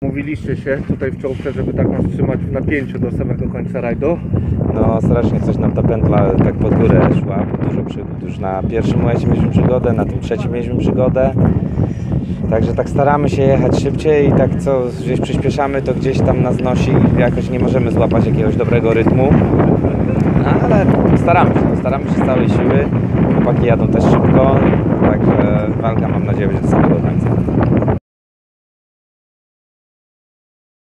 Mówiliście się tutaj w czołówce, żeby tak nas trzymać w napięciu do samego końca rajdu. No strasznie coś nam ta pętla tak pod górę szła, bo dużo przygód. Już na pierwszym momencie mieliśmy przygodę, na tym trzecim mieliśmy przygodę. Także tak staramy się jechać szybciej i tak co gdzieś przyspieszamy, to gdzieś tam nas nosi i jakoś nie możemy złapać jakiegoś dobrego rytmu. No, ale staramy się z całej siły. Chłopaki jadą też szybko, także walka mam nadzieję będzie do samego końca.